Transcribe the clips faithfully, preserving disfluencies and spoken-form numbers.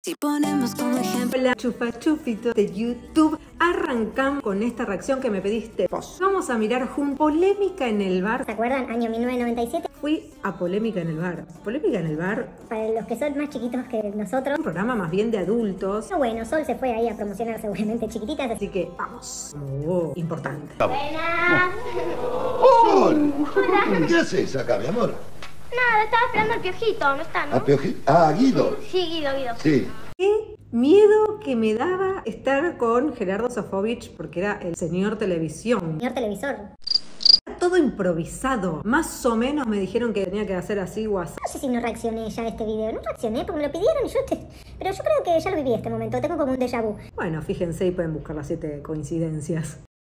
Si ponemos como ejemplo Hola chufachufito de YouTube, arrancamos con esta reacción que me pediste vos. Vamos a mirar juntos Polémica en el Bar. ¿Se acuerdan? Año mil novecientos noventa y siete. Fui a Polémica en el Bar. Polémica en el Bar, Para los que son más chiquitos que nosotros. un programa más bien de adultos. No, bueno, Sol se fue ahí a promocionar seguramente chiquititas. Así que vamos. Oh, importante. Buenas. ¡Sol! ¿Qué haces acá, mi amor? Nada, estaba esperando al Piojito, ¿no está, no? ¿A Pioji- Ah, Guido. Sí, Guido, Guido. Sí. Qué miedo que me daba estar con Gerardo Sofovich porque era el señor televisión. Señor televisor. Todo improvisado. Más o menos me dijeron que tenía que hacer así o así. No sé si no reaccioné ya a este video. No reaccioné porque me lo pidieron y yo te... Pero yo creo que ya lo viví este momento. Tengo como un déjà vu. Bueno, fíjense y pueden buscar las siete coincidencias.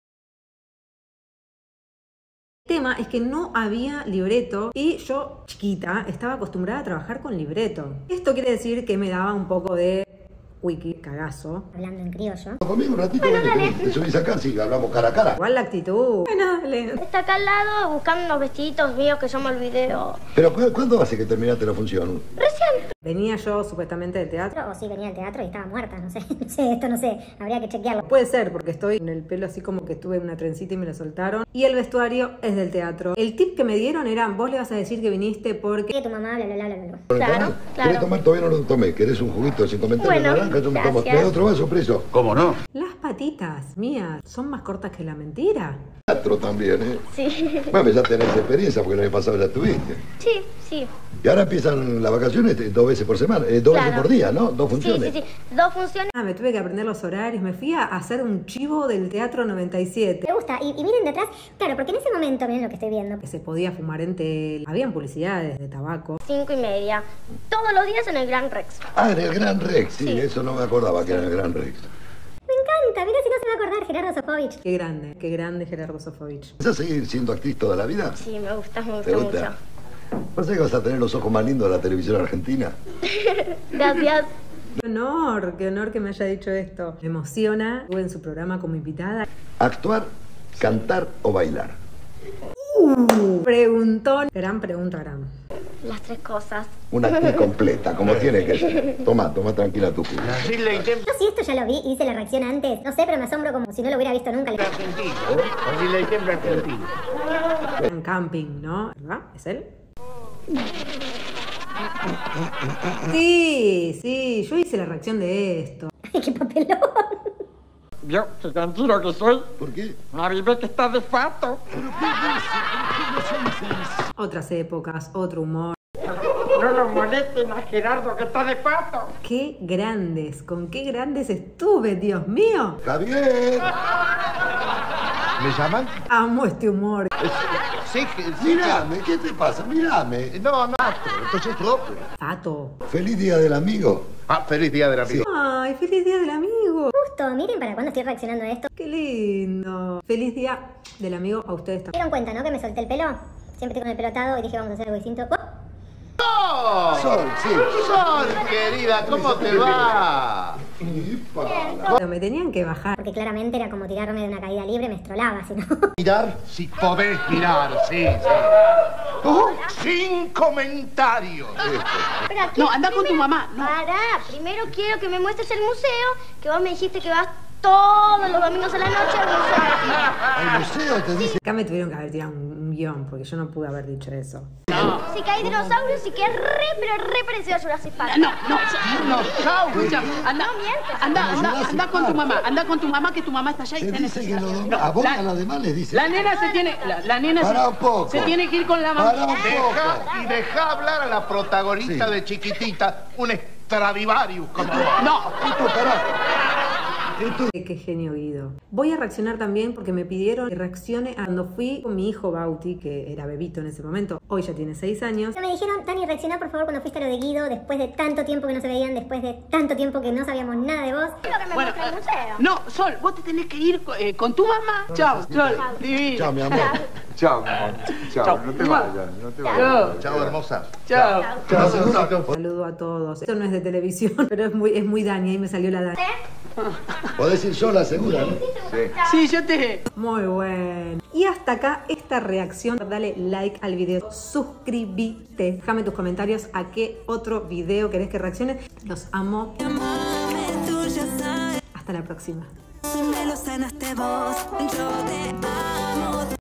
El tema es que no había libreto y yo, chiquita, estaba acostumbrada a trabajar con libreto. Esto quiere decir que me daba un poco de wiki cagazo. Hablando en criollo. Conmigo un ratito, bueno, dale. Te subís acá, sí, hablamos cara a cara. Igual la actitud. Bueno, dale. Está acá al lado buscando unos vestiditos míos que yo me olvidé. o- Pero ¿cu- ¿cuándo hace que terminaste la función? Recién. Venía yo supuestamente del teatro. O sí, venía al teatro y estaba muerta. No sé, no sé, esto no sé. Habría que chequearlo. Puede ser, porque estoy en el pelo así como que tuve una trencita y me la soltaron. Y el vestuario es del teatro. El tip que me dieron era, vos le vas a decir que viniste porque... Que tu mamá, bla, bla, bla, bla, bla. Claro, ¿Querés claro. tomar? Todavía no lo tomé. ¿Querés un juguito sin comentario Bueno, de naranja? Yo me tomo. gracias. ¿Me da otro vaso, preso? ¿Cómo no? Las patitas mías son más cortas que la mentira. Teatro también, ¿eh? Sí. Bueno, ya tenés experiencia porque el año pasado ya estuviste. Sí, sí. Y ahora empiezan las vacaciones eh, dos veces por semana, eh, dos Claro. veces por día, ¿no? Dos Sí, funciones. sí, sí. Dos funciones. Ah, me tuve que aprender los horarios. Me fui a hacer un chivo del Teatro noventa y siete. Me gusta. Y, y miren detrás. Claro, porque en ese momento, miren lo que estoy viendo. Que se podía fumar en tele. Habían publicidades de tabaco. Cinco y media. Todos los días en el Gran Rex. Ah, en el Gran Rex, sí, Sí. eso no me acordaba que era en el Gran Rex. Me encanta. Mira si no se va a acordar Gerardo Sofovich. Qué grande, qué grande Gerardo Sofovich. ¿Vas a seguir siendo actriz toda la vida? Sí, me gusta, me ¿Te gusta gusta? mucho. ¿Pasa que vas a tener los ojos más lindos de la televisión argentina? Gracias. Qué honor, qué honor que me haya dicho esto. Me emociona. Estuve en su programa como invitada. ¿Actuar, cantar o bailar? Uh, preguntón. Gran pregunta, gran. Las tres cosas. Una actriz completa, como tiene que ser. Toma, toma tranquila tu culo. Así le intento Yo si esto ya lo vi, hice la reacción antes. No sé, pero me asombro como si no lo hubiera visto nunca. argentino. Así le intento argentino. En camping, ¿no? ¿Verdad? ¿Es él? Sí, sí, yo hice la reacción de esto. Ay, qué papelón. ¿Vio qué tranquilo que soy? ¿Por qué? Maribel que está de fato. Otras épocas, otro humor. No lo molesten a Gerardo que está de fato. Qué grandes, con qué grandes estuve, Dios mío. Javier. ¿Me llaman? Amo este humor. Sí, sí. Mírame, ¿qué te pasa? Mírame. No, no, entonces tú. Pato. Feliz día del amigo. Ah, feliz día del amigo. Ay, feliz día del amigo. Justo, miren para cuándo estoy reaccionando a esto. Qué lindo. Feliz día del amigo a ustedes ¿Se también. dieron cuenta, no? Que me solté el pelo. Siempre estoy con el pelo atado y dije vamos a hacer algo distinto. ¡Oh! ¡Oh! Sol, sí. Sol, querida, ¿cómo te va? Pero me tenían que bajar. Porque claramente era como tirarme de una caída libre, me estrolaba, si no. Mirar. Si podés mirar, sí, sí. Oh, Sin comentarios. Pero aquí No, anda con tu primero- mamá, no. Pará, primero quiero que me muestres el museo, que vos me dijiste que vas todos los domingos a la noche al museo. al museo te dice. Acá me tuvieron que haber tirado un, un guión, porque yo no pude haber dicho eso. Sí que hay dinosaurios y que es re, pero re parecido a Jurassic Park. No, no, Dinosaurio. escucha, anda, No mientes. anda, anda, anda con tu mamá, anda con tu mamá que tu mamá está allá y Te te dice que necesita. lo No, a vos y a la, los demás les dice. la nena se tiene, la, la nena Pará se, un poco. se tiene que ir con la Pará mamá. un Deja, poco. y deja hablar a la protagonista Sí. de Chiquitita, un Stradivarius como vos. No, Y tú, pará. Y tú. Qué, qué genio Guido. Voy a reaccionar también porque me pidieron que reaccione a cuando fui con mi hijo Bauti, que era bebito en ese momento. Hoy ya tiene seis años. Me dijeron, Tani, reacciona por favor cuando fuiste a lo de Guido, después de tanto tiempo que no se veían, después de tanto tiempo que no sabíamos nada de vos. Quiero que me bueno, muestres el museo. no, Sol, vos te tenés que ir eh, con tu mamá. Chao, Sol, divino. Chao, mi amor. Chao, mi amor. Chao, no te vayas, no te vayas. Chao, Chao, hermosa. chao. Chao, seguro. Saludo a todos. Esto no es de televisión, pero es muy, es muy Dani, ahí me salió la Dani. ¿Eh? Podés ir sola, segura, ¿no? Sí. Sí, yo te... Muy bueno. Y hasta acá esta reacción. Dale like al video, suscríbete, déjame tus comentarios a qué otro video querés que reaccione. Los amo. Hasta la próxima. Me lo sanaste vos, yo te